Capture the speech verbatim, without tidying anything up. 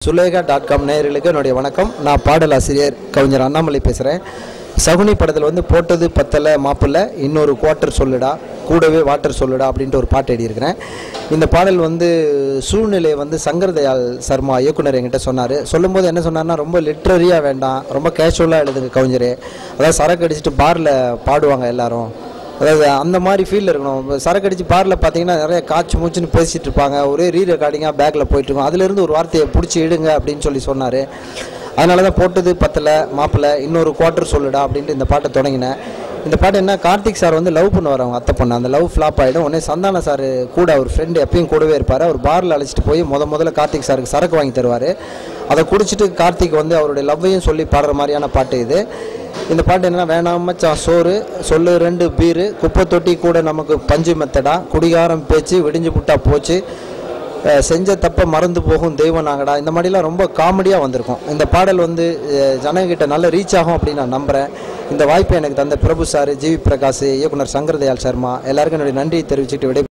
Sulekha dot com நேயர்களுக்கு என்னுடைய வணக்கம். நான் பாடலாசிரியர் கவிஞர் அண்ணாமலை பேசுகிறேன். சகுனி படத்தில் வந்து போட்டது பத்தலை மாப்பிள்ள இன்னொரு குவார்ட்டர் சொல்லுடா கூடவே வாட்டர் சொல்லுடா அப்படின்ட்டு ஒரு பாட்டு எழுதியிருக்கிறேன். இந்த பாடல் வந்து சூழ்நிலையை வந்து சங்கர் தயாள் சர்மா இயக்குனர் என்கிட்ட சொன்னார். சொல்லும்போது என்ன சொன்னார்னா, ரொம்ப லிட்ரரியாக வேண்டாம், ரொம்ப கேஷுவலாக எழுதுங்க கவிஞர். அதாவது சரக்கு அடிச்சுட்டு பாரில் பாடுவாங்க எல்லாரும், அதாவது அந்த மாதிரி ஃபீல்டில் இருக்கணும். சரக்கு அடித்து பாரில் பார்த்தீங்கன்னா நிறைய காய்ச்சி மூச்சுன்னு பேசிகிட்டு இருப்பாங்க, ஒரே ரீ ரெக்கார்டிங்காக பேக்கில் போயிட்டுருக்கோம். அதுலேருந்து ஒரு வார்த்தையை பிடிச்சி இடுங்க அப்படின்னு சொல்லி சொன்னார். அதனால தான் போட்டது பத்தலை மாப்பிள்ளை இன்னொரு குவார்ட்டர் சொல்லுடா அப்படின்ட்டு இந்த பாட்டை தொடங்கினேன். இந்த பாட்டு என்ன, கார்த்திக் சார் வந்து லவ் பண்ணுவார் அவங்க அத்தை பொண்ணு. அந்த லவ் ஃப்ளாப் ஆகிடும். உடனே சந்தான சார் கூட அவர் ஃப்ரெண்டு எப்பயும் கூடவே இருப்பார். அவர் பாரில் அழைச்சிட்டு போய் முத முதல்ல கார்த்திக் சாருக்கு சரக்கு வாங்கி தருவார். அதை குடிச்சிட்டு கார்த்திக் வந்து அவருடைய லவ்வையும் சொல்லி பாடுற மாதிரியான பாட்டு இது. இந்த பாட்டு என்ன, வேணாமச்சான் சோறு சொல்லு ரெண்டு பீரு குப்பை தொட்டி கூட நமக்கு பஞ்சு மெத்தடா குடிகாரம் பேச்சு விடிஞ்சு புட்டா போச்சு செஞ்ச தப்ப மறந்து போகும் தெய்வம் நாங்கடா. இந்த மாதிரிலாம் ரொம்ப காமெடியாக வந்திருக்கும். இந்த பாடல் வந்து ஜனங்கிட்ட நல்ல ரீச் ஆகும் அப்படின்னு நான் நம்புகிறேன். இந்த வாய்ப்பை எனக்கு தந்த பிரபு சார், ஜிவி பிரகாஷ், இயக்குனர் சங்கர் தயாள் சர்மா எல்லாருக்கும் என்னுடைய நன்றியை தெரிவிச்சுட்டு விடை